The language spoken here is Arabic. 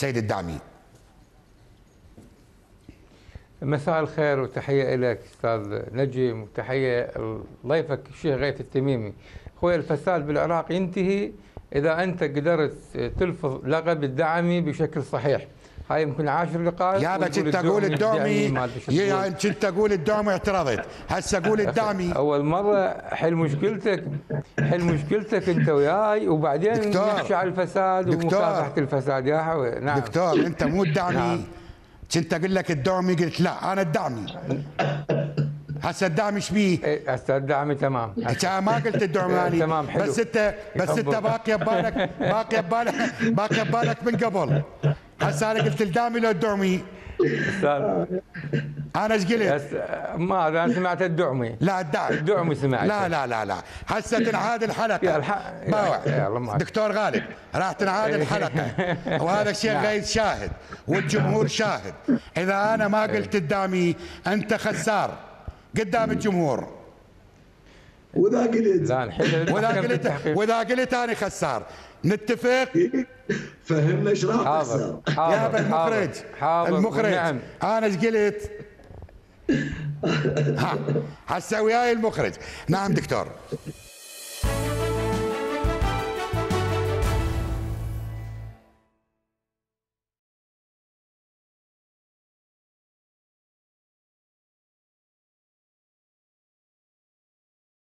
سيد الدعمي. مساء الخير وتحية لك أستاذ نجم، وتحية لضيفك الشيخ غيث التميمي. أخوي، الفساد بالعراق ينتهي إذا أنت قدرت تلفظ لقب الدعمي بشكل صحيح. هاي يمكن 10 دقائق. يا كنت اقول الدعمي، كنت اقول الدعمي اعترضت، هسه اقول الدعمي. اول مره حل مشكلتك، حل مشكلتك انت وياي، وبعدين نحكي على الفساد ومكافحه الفساد. يا حوي نعم دكتور، انت مو الدعمي. نعم. كنت اقول لك الدعمي، قلت لا انا الدعمي. هسه الدعمي ايش بيه؟ هسه الدعمي تمام. ما قلت الدعماني تمام حلو. بس انت باقي ببالك، باقي ببالك من قبل. هسه انا قلت الدعمي لو الدعمي؟ انا ايش قلت؟ ما انا سمعت الدعمي. لا الدعمي سمعت. لا هسه تنعاد الحلقه. دكتور غالب، راح تنعاد الحلقه وهذا الشيء غير شاهد والجمهور شاهد. اذا انا ما قلت الدعمي انت خسار قدام الجمهور، واذا قلت انا خسار. نتفق؟ فهمنا ايش راح يحصل يا المخرج. نعم. انا ايش قلت؟ هسه وياي المخرج. نعم دكتور.